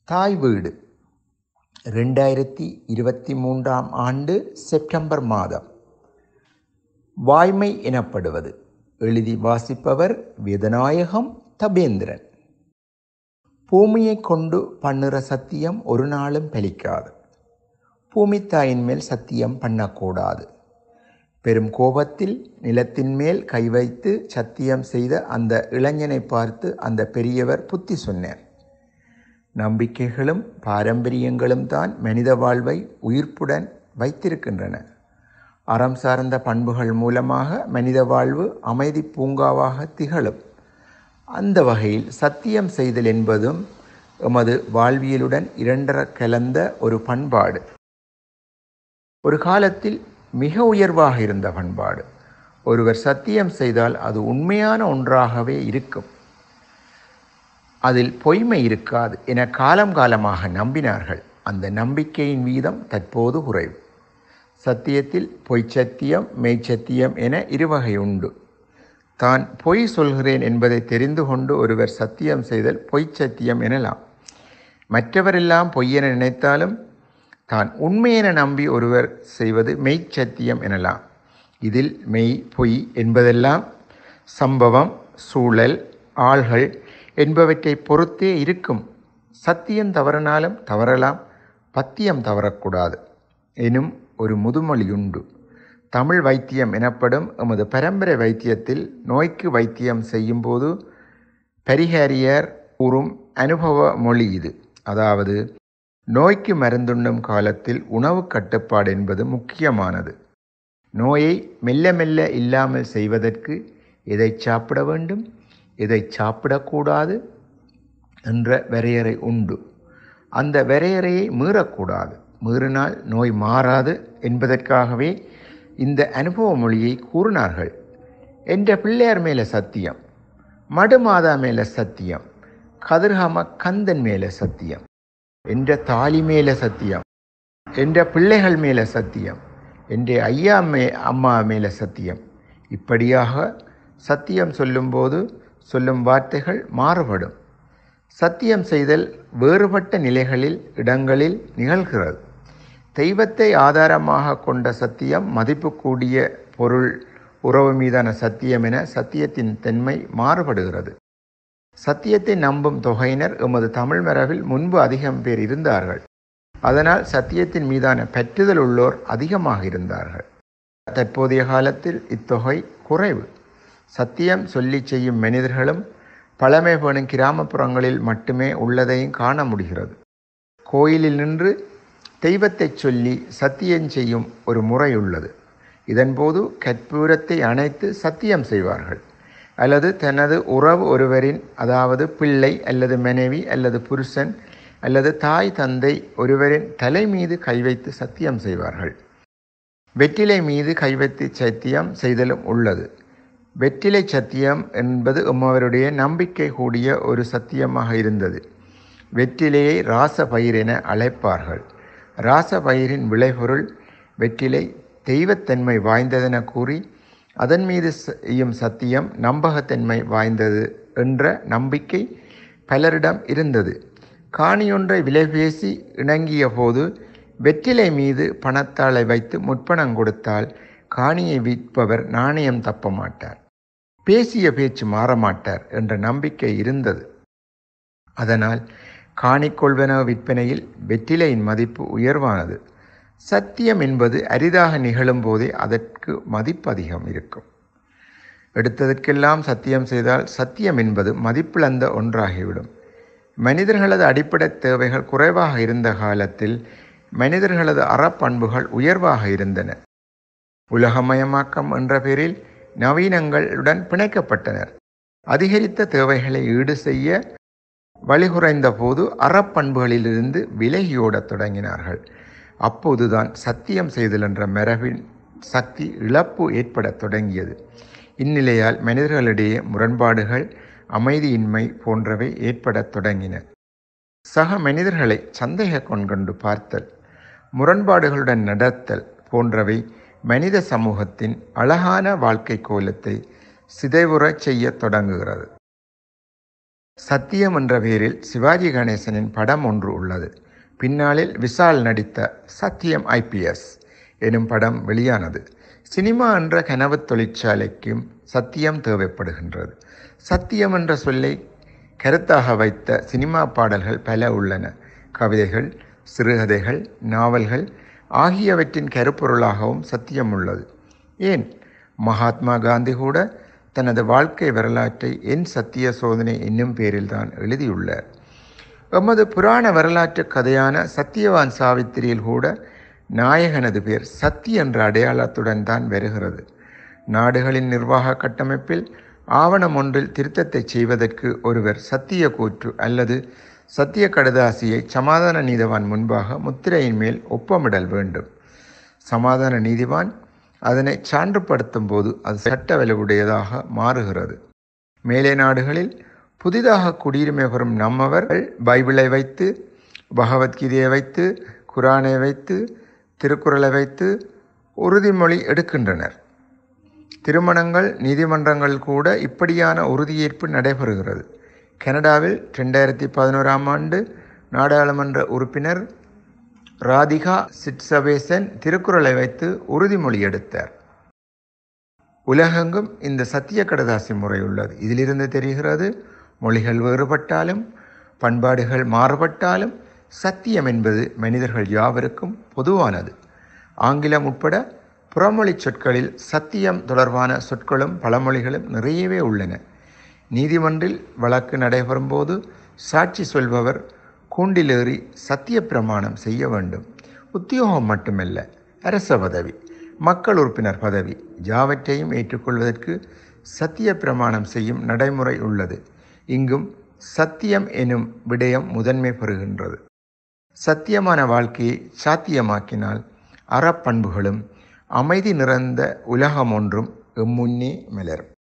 தாய் வீடு 2023ஆம் ஆண்டு செப்டம்பர் மாதம். வாய்மை எனப்படுவது. எழுதி வாசிப்பவர் வேதநாயகம் தபேந்திரன். பூமியை கொண்டு பண்ணுற சத்தியம் ஒரு நாளும் பலிக்காது. பூமித்தாயின் மேல் சத்தியம் பண்ணக்கூடாது. பெரும் கோபத்தில் நிலத்தின் மேல் கை வைத்து சத்தியம் செய்த அந்த இளைஞனை பார்த்து அந்த பெரியவர் புத்தி சொன்னார். நம்பிக்கைகளும் பாரம்பரியங்களும் தான் மனித வாழ்வை உயிர்ப்புடன் வைத்திருக்கின்றன. அறம் சார்ந்த பண்புகள் மூலமாக மனித வாழ்வு அமைதி பூங்காவாக திகழும். அந்த வகையில் சத்தியம் செய்தல் என்பதும் எமது வாழ்வியலுடன் இரண்டர கலந்த ஒரு பண்பாடு. ஒரு காலத்தில் மிக உயர்வாக இருந்த பண்பாடு. ஒருவர் சத்தியம் செய்தால் அது உண்மையான ஒன்றாகவே இருக்கும், அதில் பொய்மை இருக்காது என காலம் காலமாக நம்பினார்கள். அந்த நம்பிக்கையின் வீதம் தற்போது குறைவு. சத்தியத்தில் பொய்ச்சத்தியம் மெய்ச்சத்தியம் என இருவகை உண்டு. தான் பொய் சொல்கிறேன் என்பதை தெரிந்து கொண்டு ஒருவர் சத்தியம் செய்தல் பொய்ச்சத்தியம் எனலாம். மற்றவரெல்லாம் பொய்யென நினைத்தாலும் தான் உண்மையென நம்பி ஒருவர் செய்வது மெய்ச்சத்தியம் எனலாம். இதில் மெய் பொய் என்பதெல்லாம் சம்பவம், சூழல், ஆள்கள் என்பவற்றை பொறுத்தே இருக்கும். சத்தியம் தவறினாலும் தவறலாம், பத்தியம் தவறக்கூடாது எனும் ஒரு முதுமொழியுண்டு. தமிழ் வைத்தியம் எனப்படும் எமது பரம்பரை வைத்தியத்தில் நோய்க்கு வைத்தியம் செய்யும்போது பரிகாரியர் கூறும் அனுபவ மொழி இது. அதாவது, நோய்க்கு மருந்துண்ணும் காலத்தில் உணவு கட்டுப்பாடு என்பது முக்கியமானது. நோயை மெல்ல மெல்ல இல்லாமல் செய்வதற்கு எதை சாப்பிட வேண்டும், எதை சாப்பிடக்கூடாது என்ற வரையறை உண்டு. அந்த வரையறையை மீறக்கூடாது. மீறினால் நோய் மாறாது என்பதற்காகவே இந்த அனுபவ மொழியை கூறினார்கள். என்ற பிள்ளையார் மேலே சத்தியம், மடுமாதா மேலே சத்தியம், கதிர்காம கந்தன் மேலே சத்தியம், என்ற தாலி மேலே சத்தியம், என்ற பிள்ளைகள் மேலே சத்தியம், என்ற ஐயா அம்மா மேலே சத்தியம். இப்படியாக சத்தியம் சொல்லும்போது சொல்லும் வார்த்தைகள் மாறுபடும். சத்தியம் செய்தல் வேறுபட்ட நிலைகளில் இடங்களில் நிகழ்கிறது. தெய்வத்தை ஆதாரமாக கொண்ட சத்தியம் மதிப்புக்கூடிய பொருள் உறவு மீதான சத்தியம் என சத்தியத்தின் தன்மை மாறுபடுகிறது. சத்தியத்தை நம்பும் தொகையினர் எமது தமிழ் மரபில் முன்பு அதிகம் பேர் இருந்தார்கள். அதனால் சத்தியத்தின் மீதான பற்றுதல் உள்ளோர் அதிகமாக இருந்தார்கள். தற்போதைய காலத்தில் இத்தொகை குறைவு. சத்தியம் சொல்லி செய்யும் மனிதர்களும் பழமை பேணும் கிராமப்புறங்களில் மட்டுமே உள்ளதையும் காண முடிகிறது. கோயிலில் நின்று தெய்வத்தை சொல்லி சத்தியம் செய்யும் ஒரு முறை உள்ளது. இதன்போது கற்பூரத்தை அணைத்து சத்தியம் செய்வார்கள். அல்லது தனது உறவு ஒருவரின், அதாவது பிள்ளை அல்லது மனைவி அல்லது புருஷன் அல்லது தாய் தந்தை ஒருவரின் தலை மீது கை வைத்து சத்தியம் செய்வார்கள். வெற்றிலை மீது கை வைத்து சத்தியம் செய்தலும் உள்ளது. வெற்றிலை சத்தியம் என்பது எம்மவருடைய நம்பிக்கை கூடிய ஒரு சத்தியமாக இருந்தது. வெற்றிலையை ராசபயிர் என அழைப்பார்கள். ராசபயிரின் விளைபொருள் வெற்றிலை தெய்வத்தன்மை வாய்ந்ததென கூறி அதன் மீது செய்யும் சத்தியம் நம்பகத்தன்மை வாய்ந்தது என்ற நம்பிக்கை பலரிடம் இருந்தது. காணியொன்றை விலை பேசி இணங்கிய போது வெற்றிலை மீது பணத்தாளை வைத்து முற்பணம் கொடுத்தால் காணியை விற்பவர் நாணயம் தப்ப மாட்டார், பேசிய பேச்சு மாறமாட்டார் என்ற நம்பிக்கை இருந்தது. அதனால் காணிக்கொள்வன விற்பனையில் வெற்றிலையின் மதிப்பு உயர்வானது. சத்தியம் என்பது அரிதாக நிகழும் போதே அதற்கு மதிப்பு அதிகம் இருக்கும். எடுத்ததற்கெல்லாம் சத்தியம் செய்தால் சத்தியம் என்பது மதிப்பிழந்த ஒன்றாகிவிடும். மனிதர்களது அடிப்படை தேவைகள் குறைவாக இருந்த காலத்தில் மனிதர்களது அறப்பண்புகள் உயர்வாக இருந்தன. உலகமயமாக்கம் என்ற பெயரில் நவீனங்களுடன் பிணைக்கப்பட்டனர். அதிகரித்த தேவைகளை ஈடு செய்ய வழிகுறைந்த போது அறப்பண்புகளிலிருந்து விலகியோடத் தொடங்கினார்கள். அப்போதுதான் சத்தியம் செய்தல் என்ற மரபின் சக்தி இழப்பு ஏற்படத் தொடங்கியது. இந்நிலையால் மனிதர்களிடையே முரண்பாடுகள், அமைதியின்மை போன்றவை ஏற்படத் தொடங்கின. சக மனிதர்களை சந்தேக கொண்டு பார்த்தல், முரண்பாடுகளுடன் நடத்தல் போன்றவை மனித சமூகத்தின் அழகான வாழ்க்கை கோலத்தை சிதைவுறச் செய்ய தொடங்குகிறது. சத்தியம் என்ற பெயரில் சிவாஜி கணேசனின் படம் ஒன்று உள்ளது. பின்னாளில் விஷால் நடித்த சத்தியம் IPS எனும் படம் வெளியானது. சினிமா என்ற கனவு தொழிற்சாலைக்கும் சத்தியம் தேவைப்படுகின்றது. சத்தியம் என்ற சொல்லை கருத்தாக வைத்த சினிமா பாடல்கள் பல உள்ளன. கவிதைகள், சிறுகதைகள், நாவல்கள் ஆகியவற்றின் கருப்பொருளாகவும் சத்தியம் உள்ளது. ஏன் மகாத்மா காந்தி கூட தனது வாழ்க்கை வரலாற்றை என் சத்திய சோதனை என்னும் பெயரில் தான் எழுதியுள்ளார். எமது புராண வரலாற்று கதையான சத்தியவான் சாவித்திரியில் கூட நாயகனது பெயர் சத்தி என்ற அடையாளத்துடன் தான் வருகிறது. நாடுகளின் நிர்வாக கட்டமைப்பில் ஆவணம் ஒன்றில் திருத்தத்தை செய்வதற்கு ஒருவர் சத்திய கூற்று அல்லது சத்திய கடுதாசியை சமாதான நீதிவான் முன்பாக முத்திரையின் மேல் ஒப்பமிடல் வேண்டும். சமாதான நீதிவான் அதனை சான்றுபடுத்தும் போது அது சட்ட வலுவுடையதாக மாறுகிறது. மேலை நாடுகளில் புதிதாக குடியுரிமை பெறும் நம்மவர்கள் பைபிளை வைத்து, பகவத்கீதையை வைத்து, குரானை வைத்து, திருக்குறளை வைத்து உறுதிமொழி எடுக்கின்றனர். திருமணங்கள், நீதிமன்றங்கள் கூட இப்படியான உறுதியேற்பு நடைபெறுகிறது. கனடாவில் 2011ஆம் ஆண்டு நாடாளுமன்ற உறுப்பினர் ராதிகா சிட்சவேசன் திருக்குறளை வைத்து உறுதிமொழி எடுத்தார். உலகெங்கும் இந்த சத்திய கடதாசி முறை உள்ளது. இதிலிருந்து தெரிகிறது, மொழிகள் வேறுபட்டாலும் பண்பாடுகள் மாறுபட்டாலும் சத்தியம் என்பது மனிதர்கள் யாவருக்கும் பொதுவானது. ஆங்கிலம் உட்பட புறமொழி சொற்களில் சத்தியம் தொடர்பான சொற்களும் பழமொழிகளும் நிறையவே உள்ளன. நீதிமன்றில் வழக்கு நடைபெறும் போது சாட்சி சொல்பவர் கூண்டிலேறி சத்திய பிரமாணம் செய்ய வேண்டும். உத்தியோகம் மட்டுமல்ல, அரச பதவி, மக்கள் உறுப்பினர் பதவி யாவற்றையும் ஏற்றுக்கொள்வதற்கு சத்திய பிரமாணம் செய்யும் நடைமுறை உள்ளது. இங்கும் சத்தியம் எனும் விடயம் முதன்மை பெறுகின்றது. சத்தியமான வாழ்க்கையை சாத்தியமாக்கினால் அறப்பண்புகளும் அமைதி நிறைந்த உலகம் ஒன்றும் எம்முன்னே மலரும்.